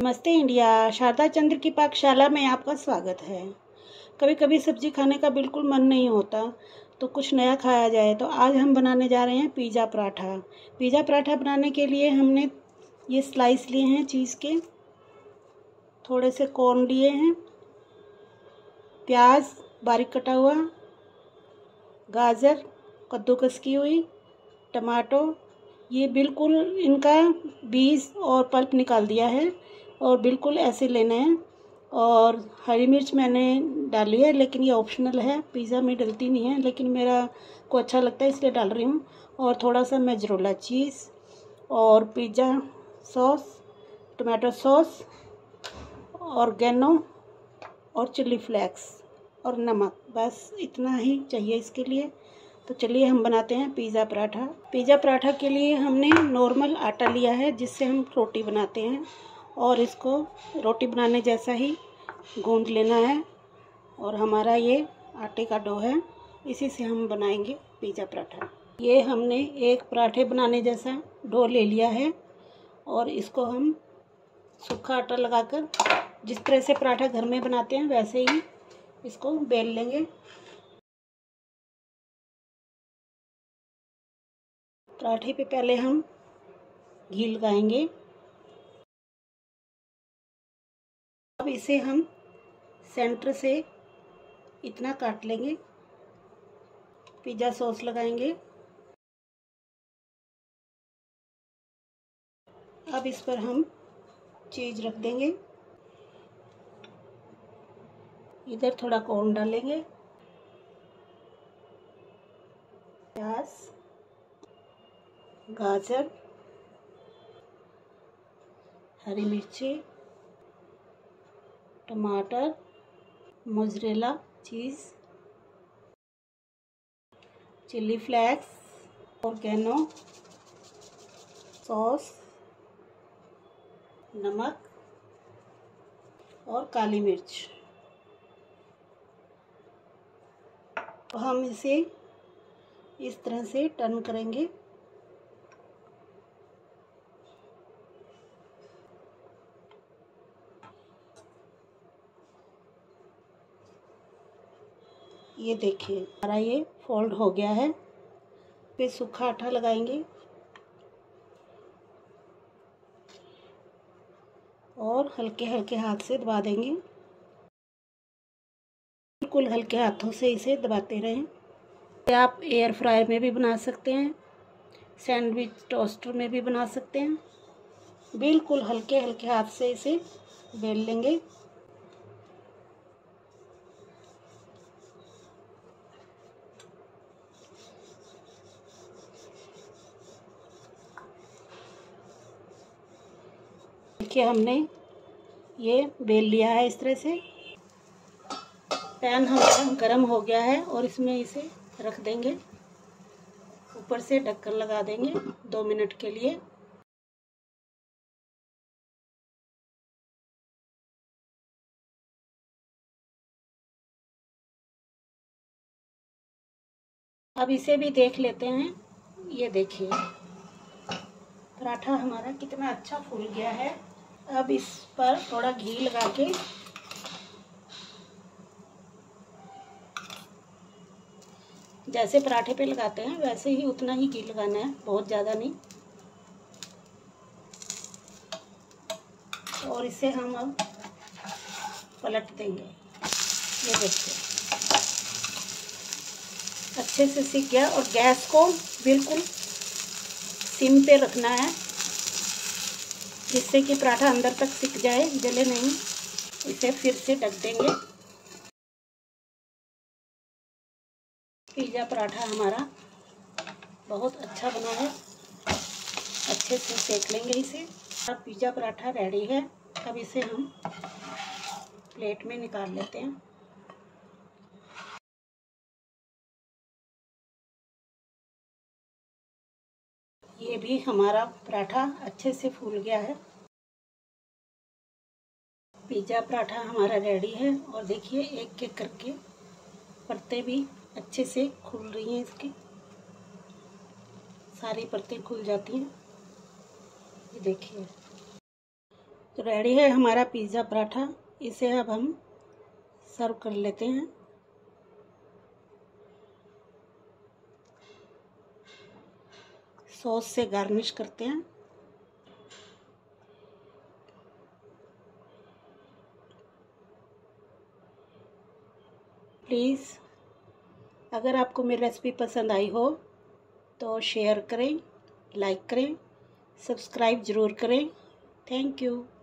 नमस्ते इंडिया। शारदा चंद्र की पाकशाला में आपका स्वागत है। कभी कभी सब्जी खाने का बिल्कुल मन नहीं होता तो कुछ नया खाया जाए, तो आज हम बनाने जा रहे हैं पिज़्ज़ा पराठा। पिज़्ज़ा पराठा बनाने के लिए हमने ये स्लाइस लिए हैं चीज़ के, थोड़े से कॉर्न लिए हैं, प्याज बारीक कटा हुआ, गाजर कद्दूकस की हुई, टमाटो, ये बिल्कुल इनका बीज और पल्प निकाल दिया है और बिल्कुल ऐसे लेना है। और हरी मिर्च मैंने डाली है, लेकिन ये ऑप्शनल है, पिज़्ज़ा में डलती नहीं है, लेकिन मेरा को अच्छा लगता है इसलिए डाल रही हूँ। और थोड़ा सा मोज़रेला चीज़ और pizza sauce, tomato sauce, oregano और चिली फ्लेक्स और नमक, बस इतना ही चाहिए इसके लिए। तो चलिए हम बनाते हैं पिज़्ज़ा पराठा। पिज़्ज़ा पराठा के लिए हमने नॉर्मल आटा लिया है जिससे हम रोटी बनाते हैं, और इसको रोटी बनाने जैसा ही गूंद लेना है। और हमारा ये आटे का डो है, इसी से हम बनाएंगे पिज़्ज़ा पराठा। ये हमने एक पराठे बनाने जैसा डो ले लिया है और इसको हम सूखा आटा लगाकर जिस तरह से पराठा घर में बनाते हैं वैसे ही इसको बेल लेंगे। पराठे पे पहले हम घी लगाएंगे। अब इसे हम सेंटर से इतना काट लेंगे। पिज़्ज़ा सॉस लगाएंगे। अब इस पर हम चीज़ रख देंगे। इधर थोड़ा कॉर्न डालेंगे, प्याज, गाजर, हरी मिर्ची, टमाटर, mozzarella cheese, chilli flakes, oregano sauce, नमक और काली मिर्च। तो हम इसे इस तरह से टर्न करेंगे। ये देखिए हमारा ये फोल्ड हो गया है। फिर सूखा आटा लगाएंगे और हल्के हल्के हाथ से दबा देंगे। बिल्कुल हल्के हाथों से इसे दबाते रहें। आप एयर फ्रायर में भी बना सकते हैं, सैंडविच टोस्टर में भी बना सकते हैं। बिल्कुल हल्के हल्के हाथ से इसे बेल लेंगे। देखिए हमने ये बेल लिया है इस तरह से। पैन हमारा गर्म हो गया है और इसमें इसे रख देंगे। ऊपर से ढक्कन लगा देंगे 2 मिनट के लिए। अब इसे भी देख लेते हैं। ये देखिए पराठा हमारा कितना अच्छा फूल गया है। अब इस पर थोड़ा घी लगा के जैसे पराठे पे लगाते हैं वैसे ही उतना ही घी लगाना है, बहुत ज़्यादा नहीं। और इसे हम अब पलट देंगे। ये देखिए अच्छे से सिक गया। और गैस को बिल्कुल सिम पे रखना है जिससे कि पराठा अंदर तक सिक जाए, जले नहीं। इसे फिर से ढक देंगे। पिज़्ज़ा पराठा हमारा बहुत अच्छा बना है। अच्छे से सेक लेंगे इसे। अब पिज़्ज़ा पराठा रेडी है। अब इसे हम प्लेट में निकाल लेते हैं। ये भी हमारा पराठा अच्छे से फूल गया है। पिज़्ज़ा पराठा हमारा रेडी है। और देखिए एक एक करके परतें भी अच्छे से खुल रही हैं। इसकी सारी परतें खुल जाती हैं। ये देखिए तो रेडी है हमारा पिज़्ज़ा पराठा। इसे अब हम सर्व कर लेते हैं। सॉस से गार्निश करते हैं। प्लीज़ अगर आपको मेरी रेसिपी पसंद आई हो तो शेयर करें, लाइक करें, सब्सक्राइब ज़रूर करें। Thank you.